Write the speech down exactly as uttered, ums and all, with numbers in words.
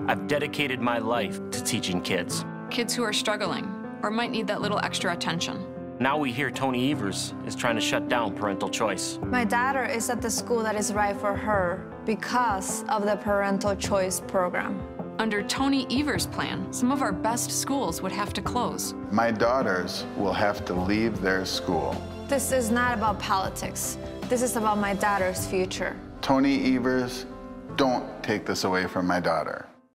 I've dedicated my life to teaching kids. Kids who are struggling or might need that little extra attention. Now we hear Tony Evers is trying to shut down parental choice. My daughter is at the school that is right for her because of the parental choice program. Under Tony Evers' plan, some of our best schools would have to close. My daughters will have to leave their school. This is not about politics. This is about my daughter's future. Tony Evers, don't take this away from my daughter.